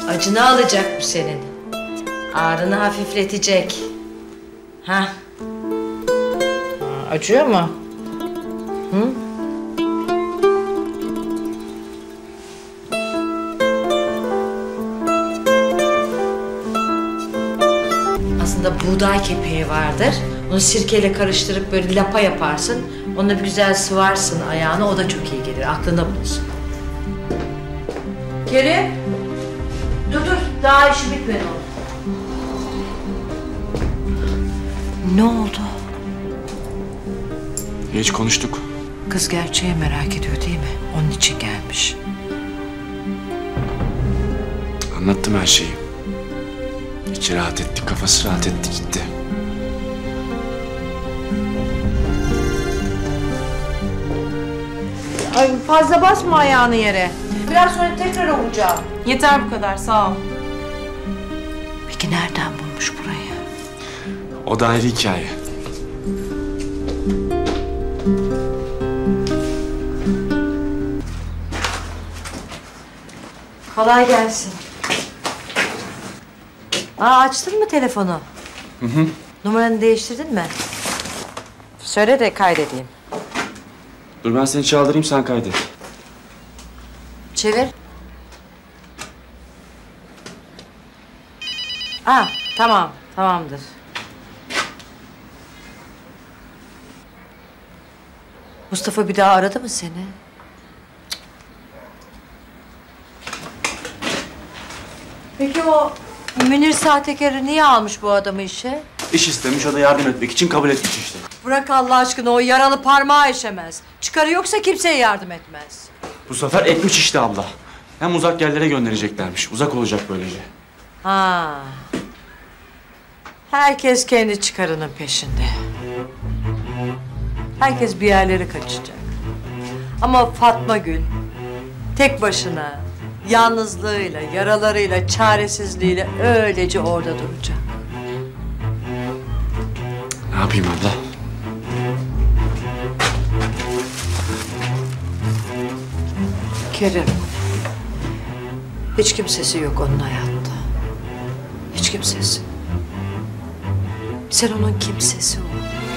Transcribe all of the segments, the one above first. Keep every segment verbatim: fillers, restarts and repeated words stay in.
Acını alacak bu senin. Ağrını hafifletecek. Ha? Acıyor mu? Hı? Aslında buğday kepeği vardır. Onu sirkeyle karıştırıp böyle lapa yaparsın. Onunla bir güzel sıvarsın ayağını. O da çok iyi gelir. Aklında bulunsun. Kerim. Dur dur. Daha işi bitmedi oğlum. Ne oldu? Hiç konuştuk. Kız gerçeği merak ediyor değil mi? Onun için gelmiş. Anlattım her şeyi. İçi rahat etti, kafası rahat etti, gitti. Ay fazla basma ayağını yere. Biraz sonra tekrar ovacağım. Yeter bu kadar, sağ ol. Peki nereden bulmuş burayı? O da ayrı hikaye. Kolay gelsin. Aa, açtın mı telefonu? Hı hı. Numaranı değiştirdin mi? Söyle de kaydedeyim. Dur ben seni çaldırayım, sen kaydet. Çevir. Aa, tamam, tamamdır. Mustafa bir daha aradı mı seni? Peki o Münir sahtekarı niye almış bu adamı işe? İş istemiş, o da yardım etmek için kabul etmiş işte. Bırak Allah aşkına, o yaralı parmağı işemez. Çıkarı yoksa kimseye yardım etmez. Bu sefer etmiş işte abla. Hem uzak yerlere göndereceklermiş. Uzak olacak böylece. Ha. Herkes kendi çıkarının peşinde. Herkes bir yerlere kaçacak. Ama Fatma Gül tek başına, yalnızlığıyla, yaralarıyla, çaresizliğiyle öylece orada duracak. Ne yapayım abla? Kerim, hiç kimsesi yok onun hayatta. Hiç kimsesi. Sen onun kimsesi ol.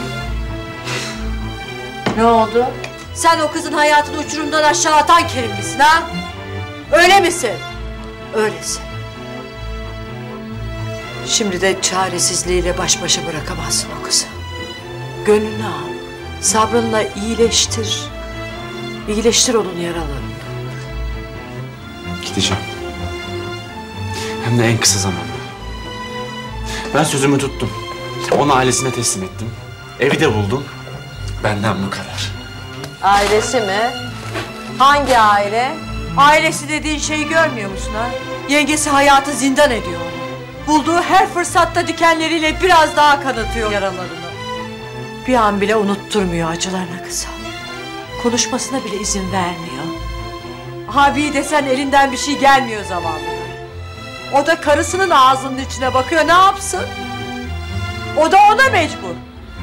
Ne oldu? Sen o kızın hayatını uçurumdan aşağı atan Kerim misin ha? Öyle misin? Öylesin. Şimdi de çaresizliğiyle baş başa bırakamazsın o kızı. Gönlünü al. Sabrınla iyileştir. İyileştir onun yaralarını. Gideceğim. Hem de en kısa zamanda. Ben sözümü tuttum. Onu ailesine teslim ettim. Evi de buldum. Benden bu kadar. Ailesi mi? Hangi aile? Ailesi dediğin şeyi görmüyor musun ha? Yengesi hayatı zindan ediyor onu. Bulduğu her fırsatta dikenleriyle biraz daha kanatıyor yaralarını. Bir an bile unutturmuyor acılarına kıza. Konuşmasına bile izin vermiyor. Abi desen elinden bir şey gelmiyor zavallı. O da karısının ağzının içine bakıyor, ne yapsın? O da ona mecbur.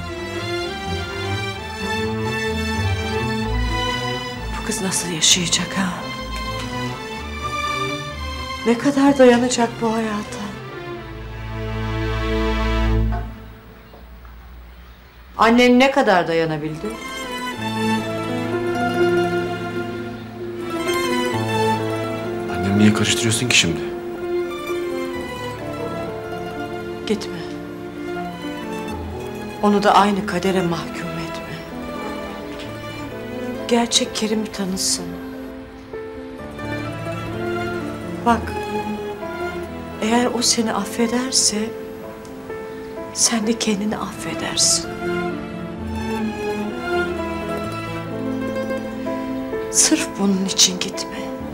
Bu kız nasıl yaşayacak ha? Ne kadar dayanacak bu hayata? Annen ne kadar dayanabildi? Annem niye karıştırıyorsun ki şimdi? Gitme. Onu da aynı kadere mahkum etme. Gerçek Kerim'i tanısın. Bak, eğer o seni affederse sen de kendini affedersin. Sırf bunun için gitme.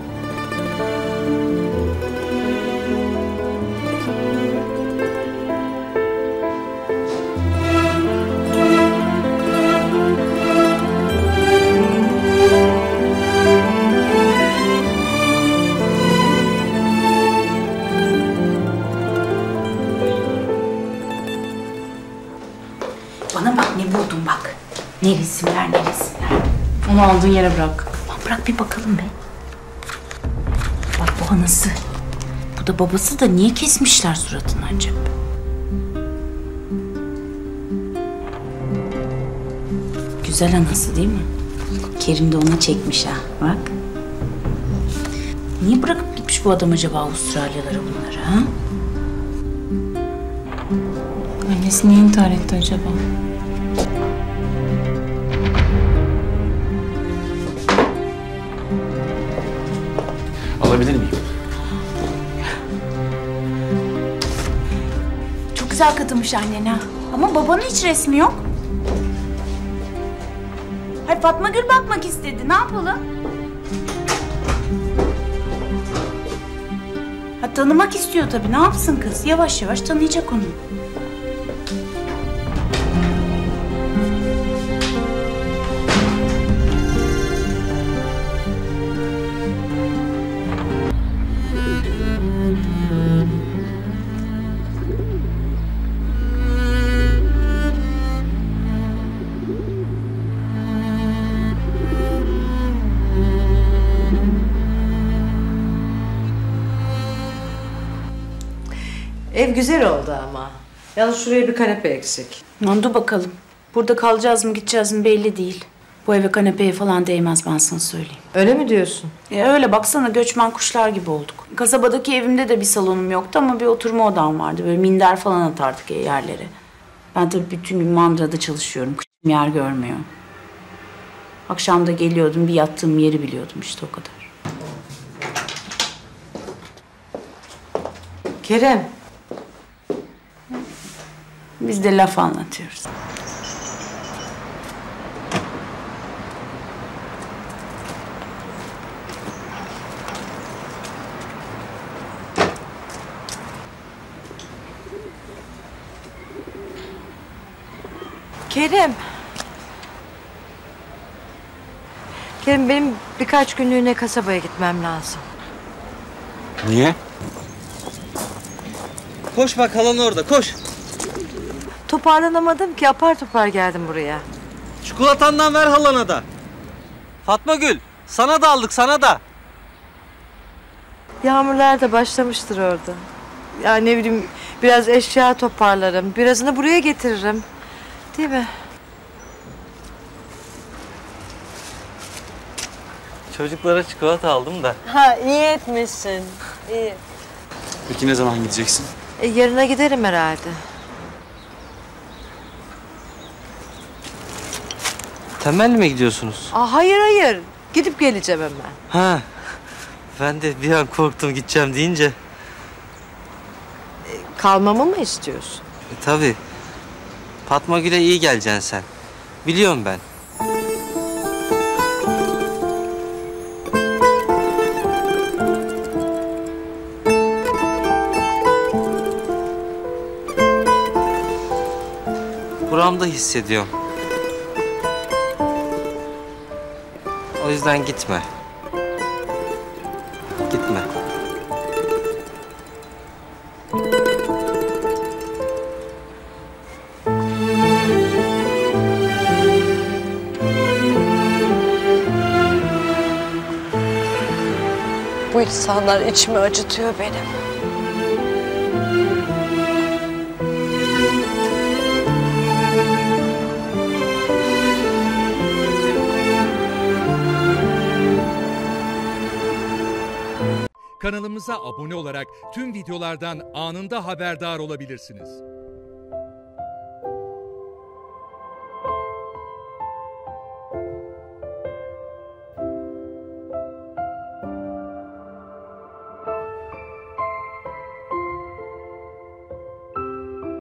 Bana bak, ne buldum bak. Ne resimler, ne resimler. Onu aldığın yere bırak. Aman bırak bir bakalım be. Bak bu anası. Bu Bu da babası da niye kesmişler suratını acaba? Güzel anası değil mi? Kerim de ona çekmiş ha, bak. Niye bırakıp gitmiş bu adam acaba Avustralyalara bunları ha? Annesi niye intihar etti acaba? Alabilir miyim? Çok güzel kadınmış annen ha. Ama babanın hiç resmi yok. Hayır, Fatma Gül bakmak istedi. Ne yapalım? Ha, tanımak istiyor tabii. Ne yapsın kız? Yavaş yavaş tanıyacak onu. Ev güzel oldu ama. Yalnız şuraya bir kanepe eksik. Lan dur bakalım. Burada kalacağız mı gideceğiz mi belli değil. Bu eve kanepeye falan değmez, ben sana söyleyeyim. Öyle mi diyorsun? E öyle baksana, göçmen kuşlar gibi olduk. Kasabadaki evimde de bir salonum yoktu ama bir oturma odam vardı. Böyle minder falan atardık yerlere. Ben tabii bütün gün mandırada çalışıyorum. Kışım yer görmüyor. Akşam da geliyordum, bir yattığım yeri biliyordum işte, o kadar. Kerem. Biz de laf anlatıyoruz. Kerem. Kerem, benim birkaç günlüğüne kasabaya gitmem lazım. Niye? Koş bak, halan orada, koş. Toparlanamadım ki, apar topar geldim buraya. Çikolatandan ver halana da. Fatma Gül, sana da aldık, sana da. Yağmurlar da başlamıştır orada. Ya ne bileyim, biraz eşya toparlarım. Birazını buraya getiririm. Değil mi? Çocuklara çikolata aldım da. Ha, iyi etmişsin. İyi. Peki ne zaman gideceksin? E, yarına giderim herhalde. Temelli mi gidiyorsunuz? Aa, hayır hayır. Gidip geleceğim hemen. Ha. Ben de bir an korktum gideceğim deyince. Kalmamı mı istiyorsun? E, tabii. Fatma Gül'e iyi geleceksin sen. Biliyorum ben. Buramda hissediyorum. O yüzden gitme. Gitme. Bu insanlar içimi acıtıyor benim. Kanalımıza abone olarak tüm videolardan anında haberdar olabilirsiniz.